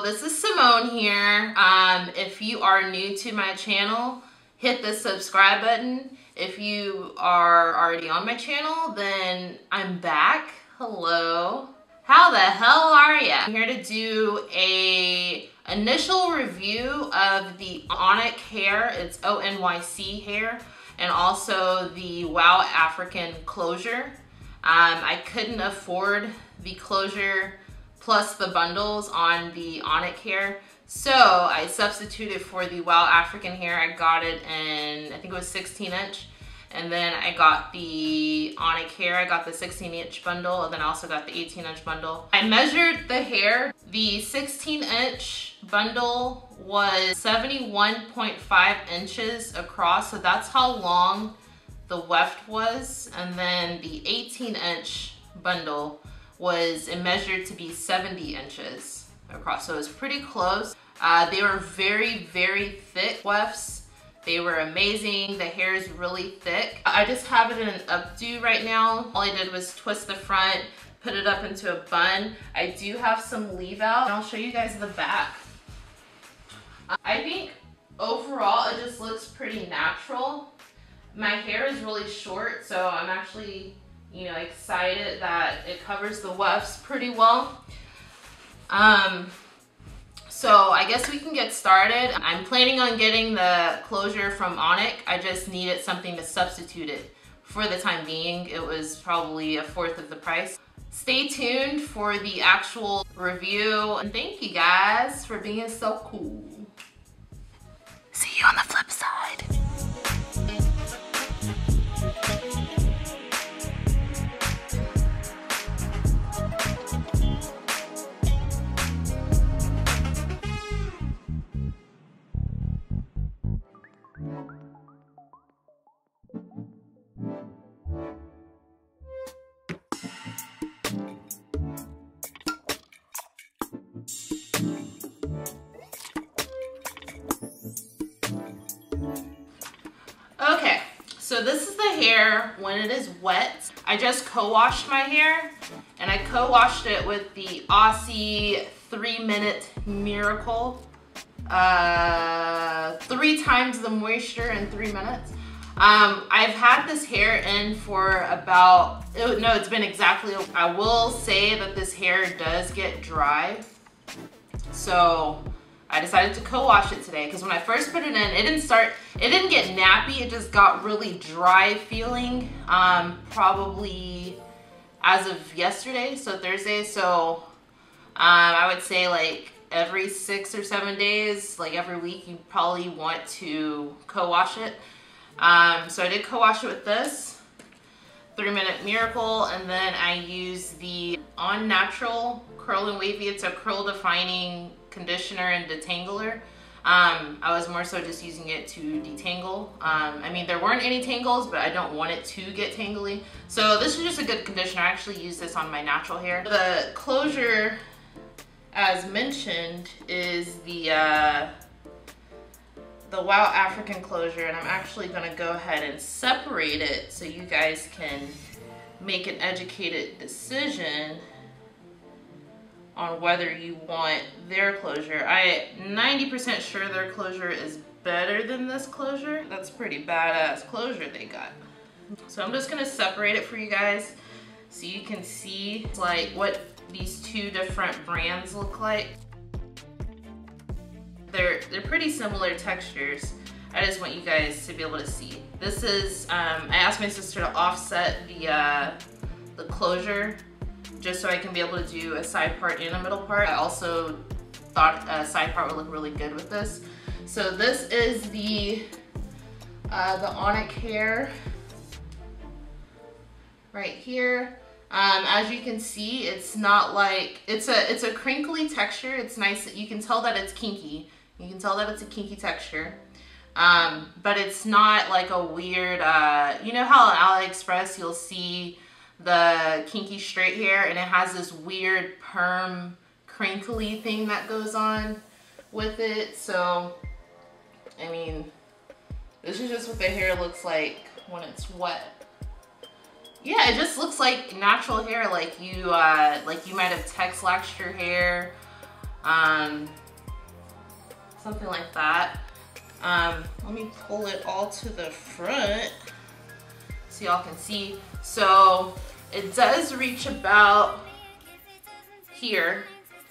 This is Simone here. If you are new to my channel, hit the subscribe button. If you are already on my channel, then I'm back. Hello. How the hell are ya? I'm here to do a initial review of the Onyc Hair. It's ONYC hair, and also the Wow African closure. I couldn't afford the closure plus the bundles on the Onyc Hair, so I substituted for the Wow African hair. I got it in, I think it was 16-inch, and then I got the Onyc Hair. I got the 16-inch bundle, and then I also got the 18-inch bundle. I measured the hair. The 16-inch bundle was 71.5 inches across, so that's how long the weft was, and then the 18-inch bundle was measured to be 70 inches across, so it was pretty close. They were very, very thick wefts. They were amazing. The hair is really thick. I just have it in an updo right now. All I did was twist the front, put it up into a bun. I do have some leave out, and I'll show you guys the back. I think overall it just looks pretty natural. My hair is really short, so I'm actually, you know, excited that it covers the wefts pretty well. So I guess we can get started. I'm planning on getting the closure from Onyc. I just needed something to substitute it. For the time being, it was probably 1/4 of the price. Stay tuned for the actual review, and thank you guys for being so cool. See you on the flip side. Okay, so this is the hair when it is wet. I just co-washed my hair, and I co-washed it with the Aussie 3-minute Miracle. 3 times the moisture in 3 minutes. I've had this hair in for about, no, it's been exactly, I will say that this hair does get dry. So I decided to co-wash it today, because when I first put it in, it didn't get nappy, it just got really dry feeling, probably as of yesterday, so Thursday. So I would say like every 6 or 7 days, like every week, you probably want to co-wash it. So I did co-wash it with this 3-minute Miracle, and then I use the On Natural Curl and Wavy. It's a curl defining conditioner and detangler. I was more so just using it to detangle. I mean, there weren't any tangles, but I don't want it to get tangly. So this is just a good conditioner. I actually use this on my natural hair. The closure, as mentioned, is the Wow African closure, and I'm actually gonna go ahead and separate it so you guys can make an educated decision on whether you want their closure. I'm 90% sure their closure is better than this closure. That's pretty badass closure they got. So I'm just gonna separate it for you guys so you can see like what these 2 different brands look like. They're pretty similar textures. I just want you guys to be able to see. This is, I asked my sister to offset the closure just so I can be able to do a side part and a middle part. I also thought a side part would look really good with this. So this is the Onyc Hair right here. As you can see, it's not like, it's a crinkly texture. It's nice. You can tell that it's kinky. You can tell that it's a kinky texture. But it's not like a weird, you know how on AliExpress you'll see the kinky straight hair and it has this weird perm crinkly thing that goes on with it. So, I mean, this is just what the hair looks like when it's wet. Yeah, it just looks like natural hair, like you might have texlaxed your hair Something like that. Let me pull it all to the front so y'all can see. So it does reach about here,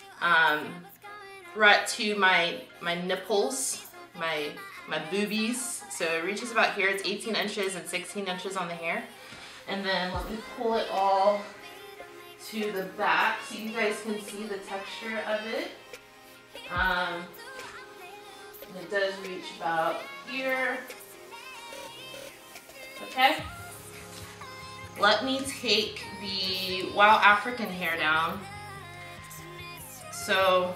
right to my nipples, my boobies. So it reaches about here. It's 18 inches and 16 inches on the hair. And then let me pull it all to the back so you guys can see the texture of it. And it does reach about here. Okay. Let me take the Wild African hair down. So,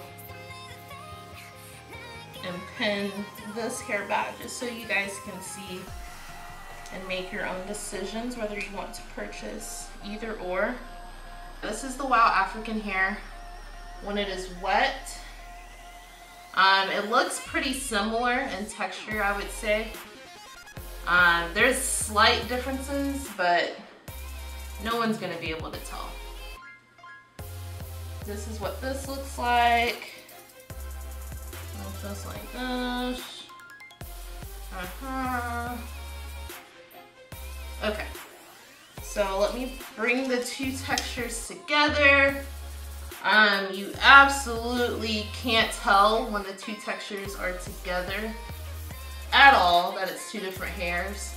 and pin this hair back just so you guys can see and make your own decisions whether you want to purchase either or. This is the Wild African hair when it is wet. It looks pretty similar in texture, I would say. There's slight differences, but no one's gonna be able to tell. This is what this looks like. Just like this. Okay. So let me bring the two textures together. You absolutely can't tell when the two textures are together at all that it's two different hairs.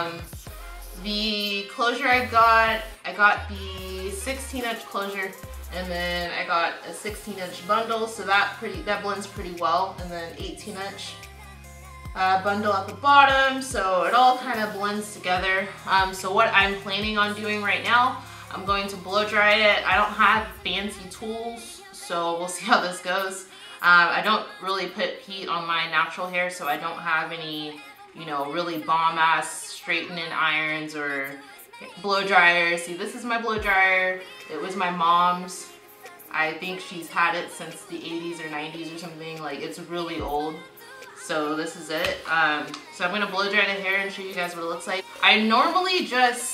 The closure I got the 16-inch closure, and then I got a 16-inch bundle, so that blends pretty well, and then 18-inch bundle at the bottom, so it all kind of blends together. So what I'm planning on doing right now, I'm going to blow dry it. I don't have fancy tools, so we'll see how this goes. I don't really put heat on my natural hair, so I don't have any, you know, really bomb-ass straightening irons or blow dryers. See, this is my blow dryer. It was my mom's. I think she's had it since the 80s or 90s or something. Like, it's really old. So this is it. So I'm gonna blow dry the hair and show you guys what it looks like. I normally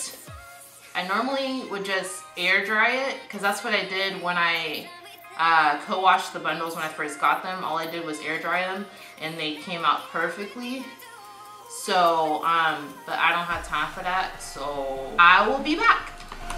would just air dry it, because that's what I did when I co-washed the bundles when I first got them. All I did was air dry them and they came out perfectly. So, but I don't have time for that, so I will be back.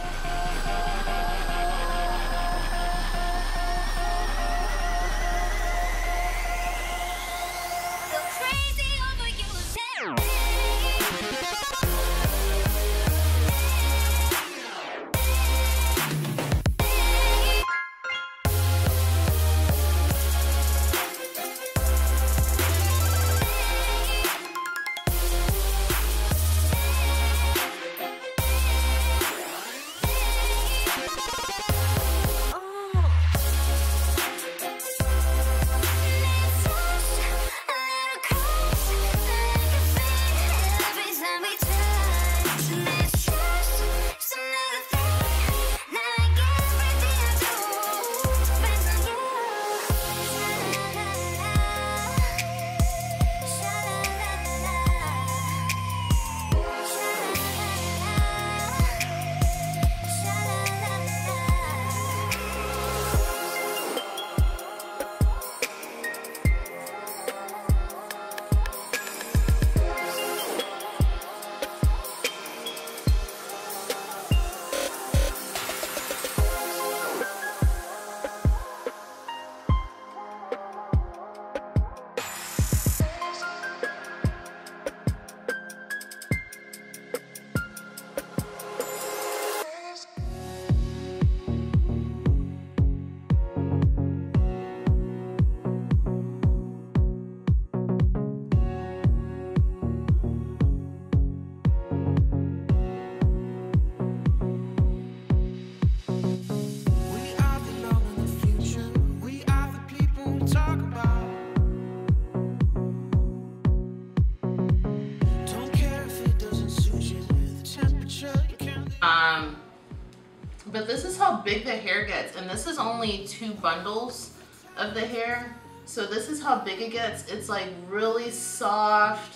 But this is how big the hair gets, and this is only 2 bundles of the hair. So this is how big it gets. It's like really soft.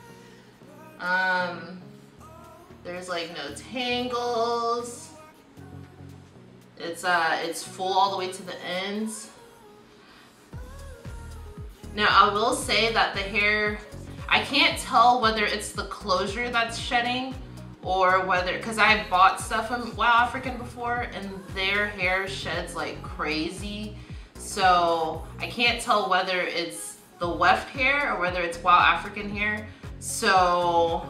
There's like no tangles. It's full all the way to the ends. Now I will say that the hair, I can't tell whether it's the closure that's shedding or whether, because I bought stuff from Wow African before and their hair sheds like crazy. So I can't tell whether it's the weft hair or whether it's Wow African hair. So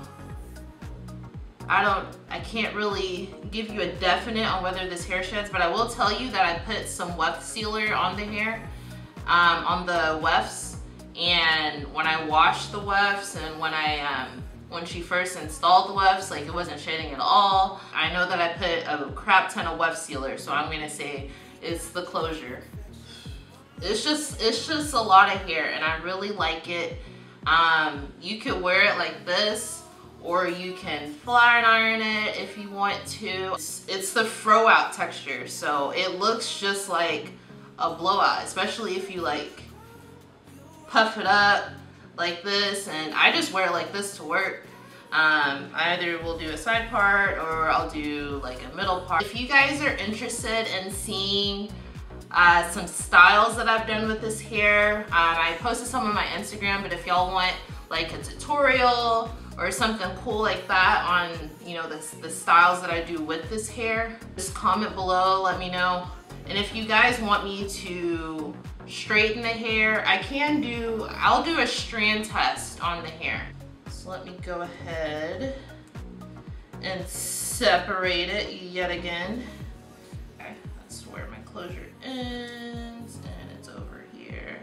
I can't really give you a definite on whether this hair sheds, but I will tell you that I put some weft sealer on the hair, on the wefts, and when I washed the wefts and when she first installed the wefts, like it wasn't shedding at all. I know that I put a crap ton of weft sealer, so I'm gonna say it's the closure. It's just a lot of hair and I really like it. You could wear it like this, or you can flat iron it if you want to. It's the throw out texture, so it looks just like a blowout, especially if you like puff it up like this. And I just wear it like this to work. I either will do a side part or I'll do like a middle part. If you guys are interested in seeing some styles that I've done with this hair, I posted some on my Instagram, but if y'all want like a tutorial or something cool like that on, you know, the styles that I do with this hair, just comment below, let me know. And if you guys want me to straighten the hair, I'll do a strand test on the hair. So let me go ahead and separate it yet again. Okay, that's where my closure ends and it's over here.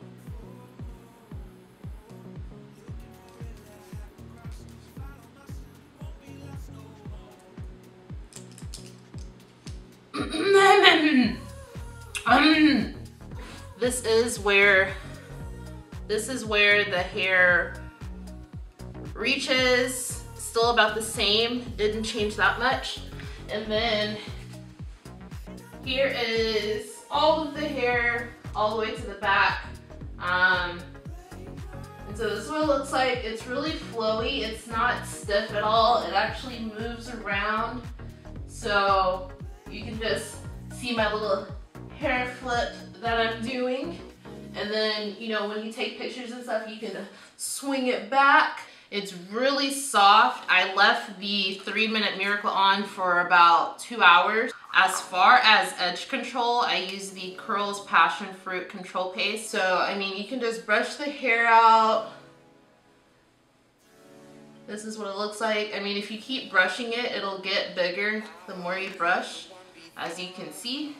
This is where the hair reaches, still about the same, didn't change that much. And then here is all of the hair all the way to the back. And so this is what it looks like. It's really flowy, it's not stiff at all. It actually moves around. So you can just see my little hair flip that I'm doing. And then, you know, when you take pictures and stuff, you can swing it back. It's really soft. I left the 3-minute Miracle on for about 2 hours. As far as edge control, I use the Curls Passion Fruit Control Paste. So, I mean, you can just brush the hair out. This is what it looks like. I mean, if you keep brushing it, it'll get bigger the more you brush, as you can see.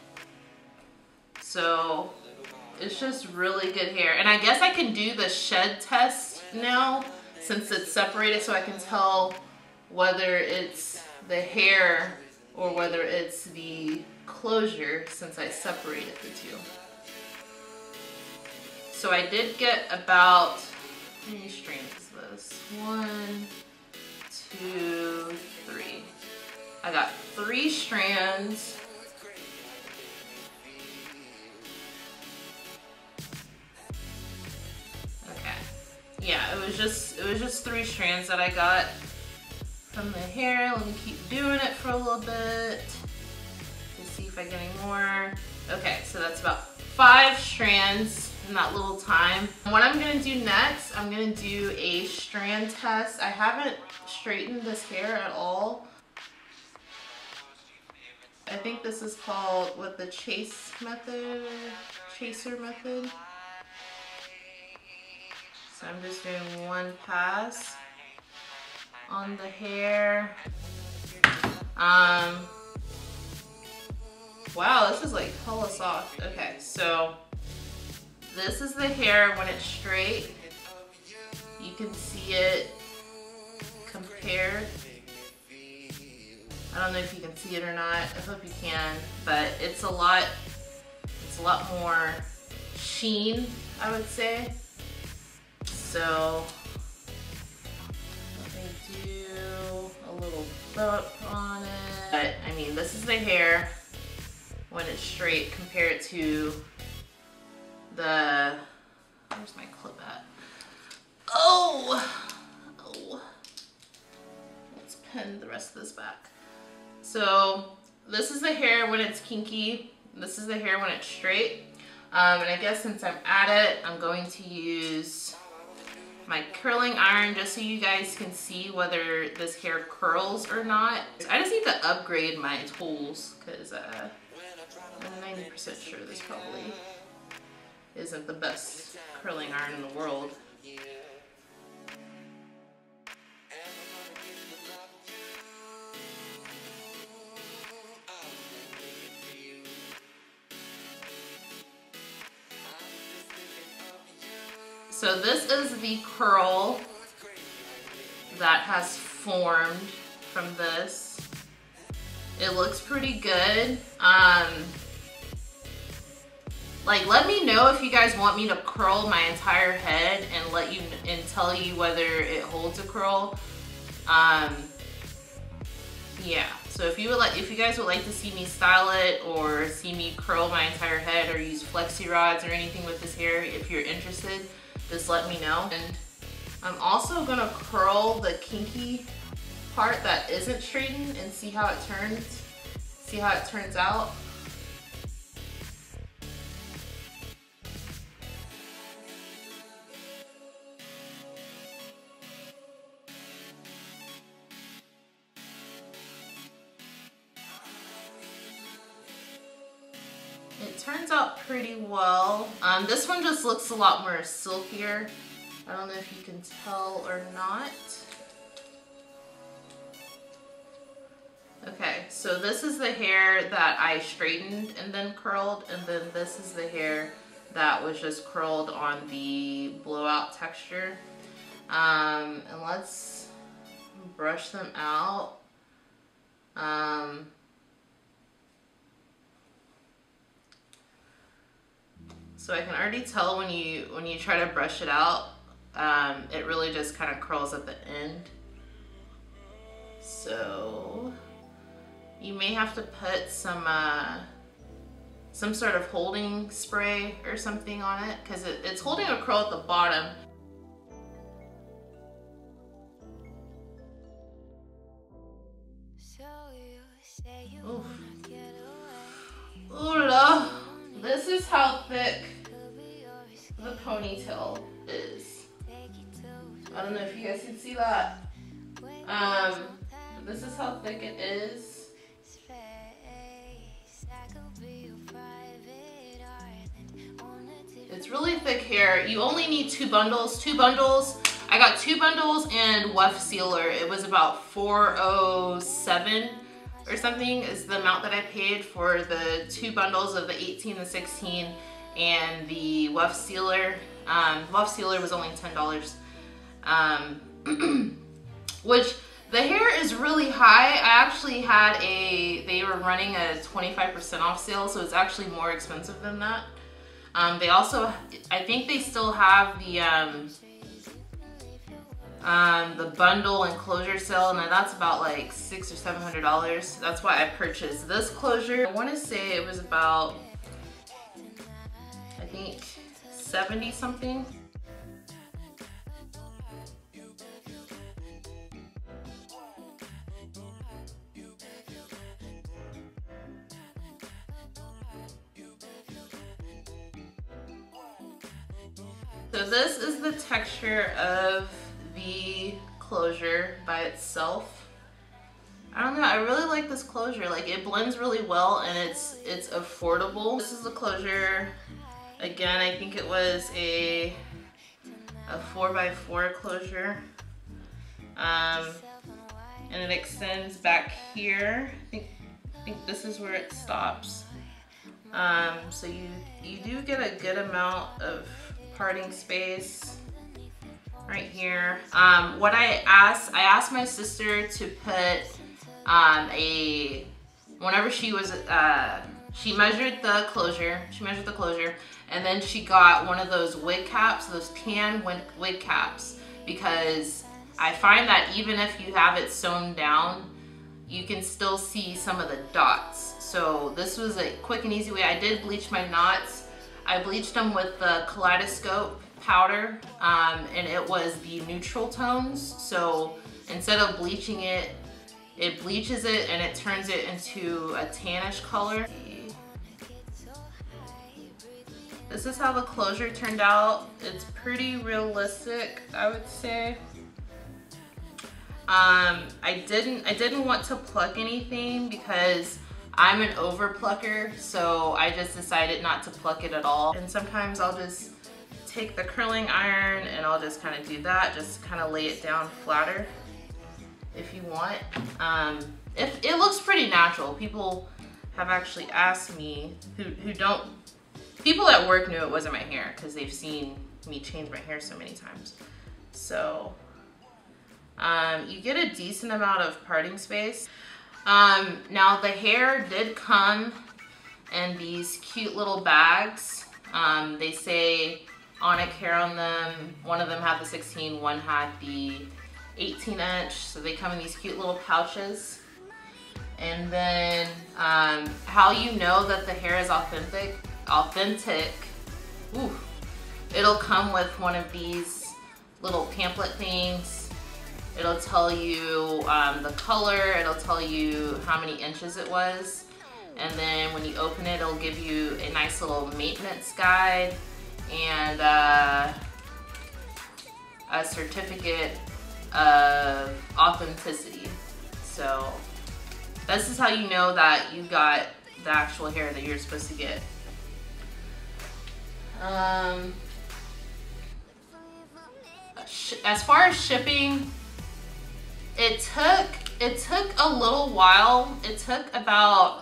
So, it's just really good hair. And I guess I can do the shed test now, since it's separated, so I can tell whether it's the hair or whether it's the closure, since I separated the two. So I did get about, how many strands is this? 1, 2, 3. I got 3 strands. Yeah, it was just 3 strands that I got from the hair. Let me keep doing it for a little bit to see if I get any more. Okay, so that's about 5 strands in that little time. What I'm gonna do next, I'm gonna do a strand test. I haven't straightened this hair at all. I think this is called what, the chaser method. So I'm just doing 1 pass on the hair. Wow, this is like hella soft. Okay, so this is the hair when it's straight. You can see it compared. I don't know if you can see it or not. I hope you can, but it's a lot more sheen, I would say. So let me do a little bump on it. But I mean, this is the hair when it's straight compared to the, where's my clip at? Oh, let's pin the rest of this back. So this is the hair when it's kinky. This is the hair when it's straight. And I guess since I'm at it, I'm going to use my curling iron just so you guys can see whether this hair curls or not. I just need to upgrade my tools because I'm 90% sure this probably isn't the best curling iron in the world. So this is the curl that has formed from this. It looks pretty good. Like, let me know if you guys want me to curl my entire head and tell you whether it holds a curl. Yeah. So if you guys would like to see me style it or see me curl my entire head or use flexi rods or anything with this hair, if you're interested, just let me know. And I'm also gonna curl the kinky part that isn't straightened and see how it turns out. It turns out pretty well. This one just looks a lot more silkier. I don't know if you can tell or not. Okay, so this is the hair that I straightened and then curled, and then this is the hair that was just curled on the blowout texture. And let's brush them out. So I can already tell when you try to brush it out, it really just kind of curls at the end. So you may have to put some sort of holding spray or something on it because it's holding a curl at the bottom. Oof. Ooh la. This is how thick the ponytail is. I don't know if you guys can see that. This is how thick it is. It's really thick hair. You only need 2 bundles. 2 bundles. I got 2 bundles and weft sealer. It was about $407 or something is the amount that I paid for the 2 bundles of the 18, the 16, and the weft sealer. Weft sealer was only $10. Which the hair is really high. I actually had they were running a 25% off sale, so it's actually more expensive than that. They also, I think they still have the bundle and closure sale, and that's about like $600 or $700. That's why I purchased this closure. I want to say it was about, I think, 70 something. So this is the texture of the closure by itself. I don't know, I really like this closure. Like, it blends really well and it's affordable. This is the closure. Again, I think it was a 4x4 closure. And it extends back here. I think this is where it stops. So you do get a good amount of parting space right here. What I asked my sister to put whenever she was she measured the closure, and then she got one of those wig caps, those tan wig caps, because I find that even if you have it sewn down, you can still see some of the dots. So this was a quick and easy way. I did bleach my knots. I bleached them with the Kaleidoscope powder, and it was the neutral tones. So instead of bleaching it, it bleaches it and it turns it into a tannish color. This is how the closure turned out. It's pretty realistic, I would say. I didn't want to pluck anything because I'm an over plucker, so I just decided not to pluck it at all. And sometimes I'll just take the curling iron and I'll just kind of do that, just kind of lay it down flatter if you want. If it looks pretty natural. People have actually asked me people at work knew it wasn't my hair because they've seen me change my hair so many times. So you get a decent amount of parting space. Now the hair did come in these cute little bags. They say Onyc Hair on them. One of them had the 16, one had the 18-inch. So they come in these cute little pouches. And then how you know that the hair is authentic, ooh, it'll come with one of these little pamphlet things. It'll tell you the color, it'll tell you how many inches it was, and then when you open it, it'll give you a nice little maintenance guide and a certificate of authenticity. So this is how you know that you got the actual hair that you're supposed to get. As far as shipping, it took a little while. It took about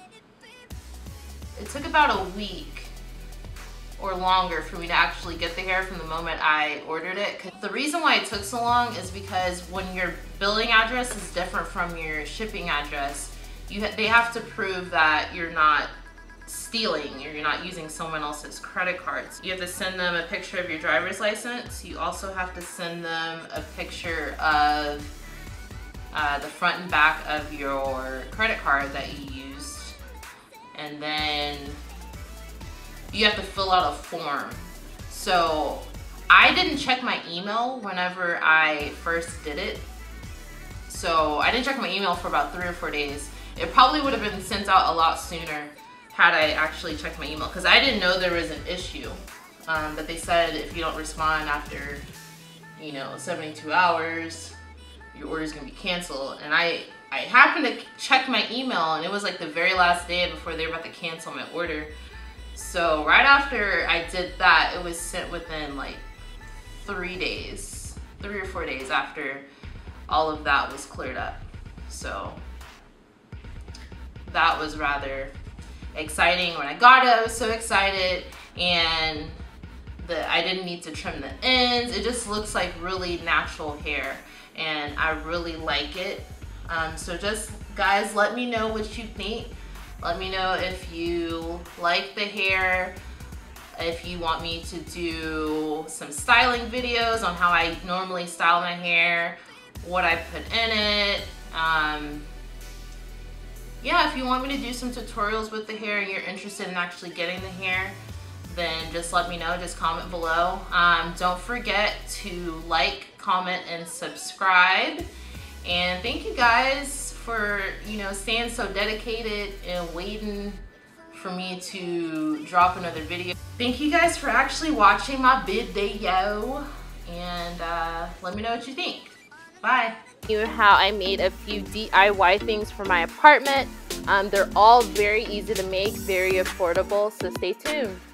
a week or longer for me to actually get the hair from the moment I ordered it. The reason why it took so long is because when your billing address is different from your shipping address, they have to prove that you're not stealing, or you're not using someone else's credit cards. You have to send them a picture of your driver's license. You also have to send them a picture of the front and back of your credit card that you used. And then you have to fill out a form. So I didn't check my email whenever I first did it. So I didn't check my email for about 3 or 4 days. It probably would have been sent out a lot sooner had I actually checked my email, because I didn't know there was an issue. But they said if you don't respond after, 72 hours, your order is gonna be canceled. And I happened to check my email, and it was like the very last day before they were about to cancel my order. So right after I did that, it was sent within like 3 days, 3 or 4 days after all of that was cleared up. So that was rather exciting. When I got it, I was so excited, and I didn't need to trim the ends. It just looks like really natural hair, and I really like it. So just guys, let me know what you think. Let me know if you like the hair, if you want me to do some styling videos on how I normally style my hair, what I put in it. Yeah, if you want me to do some tutorials with the hair and you're interested in actually getting the hair, then just let me know, just comment below. Don't forget to like, comment, and subscribe. And thank you guys for, staying so dedicated and waiting for me to drop another video. Thank you guys for actually watching my video, and let me know what you think. Bye. How I made a few DIY things for my apartment. They're all very easy to make, very affordable, so stay tuned.